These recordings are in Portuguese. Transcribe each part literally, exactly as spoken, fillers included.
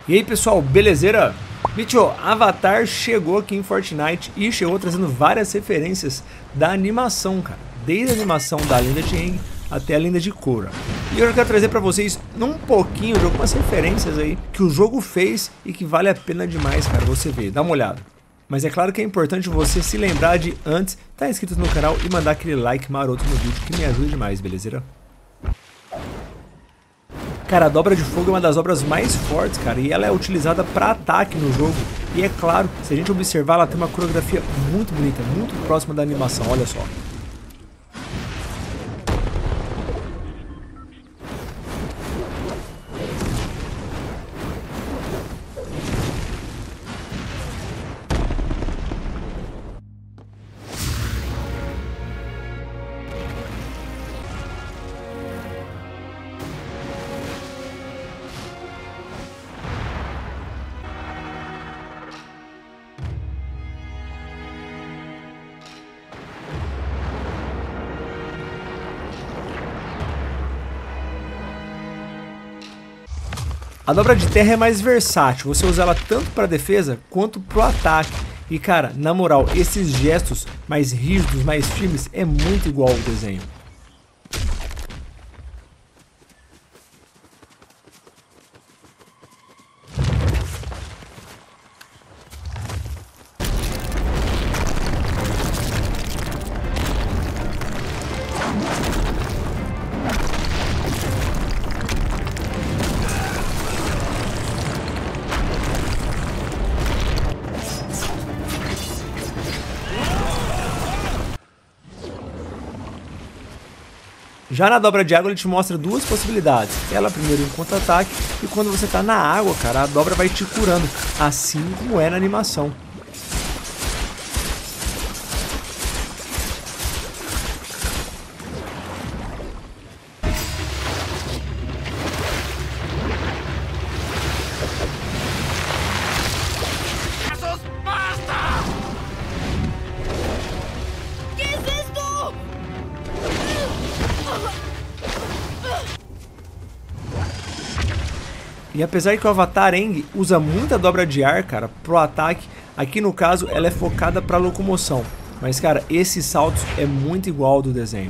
E aí pessoal, belezeira? Bicho, Avatar chegou aqui em Fortnite e chegou trazendo várias referências da animação, cara. Desde a animação da Lenda de Aang até a Lenda de Korra. E eu quero trazer pra vocês um pouquinho de algumas referências aí que o jogo fez e que vale a pena demais, cara, você ver. Dá uma olhada. Mas é claro que é importante você se lembrar de antes estar inscrito no canal e mandar aquele like maroto no vídeo que me ajuda demais, belezeira? Cara, a dobra de fogo é uma das obras mais fortes, cara, e ela é utilizada para ataque no jogo. E é claro, se a gente observar, ela tem uma coreografia muito bonita, muito próxima da animação, olha só. A dobra de terra é mais versátil, você usa ela tanto para defesa quanto para o ataque. E cara, na moral, esses gestos mais rígidos, mais firmes, é muito igual ao desenho. Já na dobra de água ele te mostra duas possibilidades. Ela primeiro em contra-ataque e quando você tá na água, cara, a dobra vai te curando, assim como é na animação. E apesar que o Avatar Aang usa muita dobra de ar, cara, pro ataque, aqui no caso ela é focada pra locomoção. Mas cara, esses saltos é muito igual ao do desenho.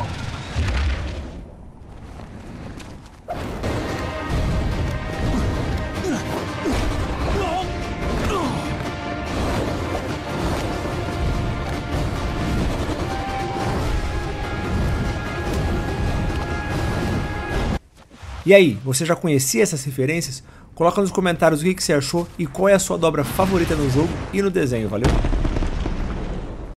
E aí, você já conhecia essas referências? Coloca nos comentários o que você achou e qual é a sua dobra favorita no jogo e no desenho, valeu?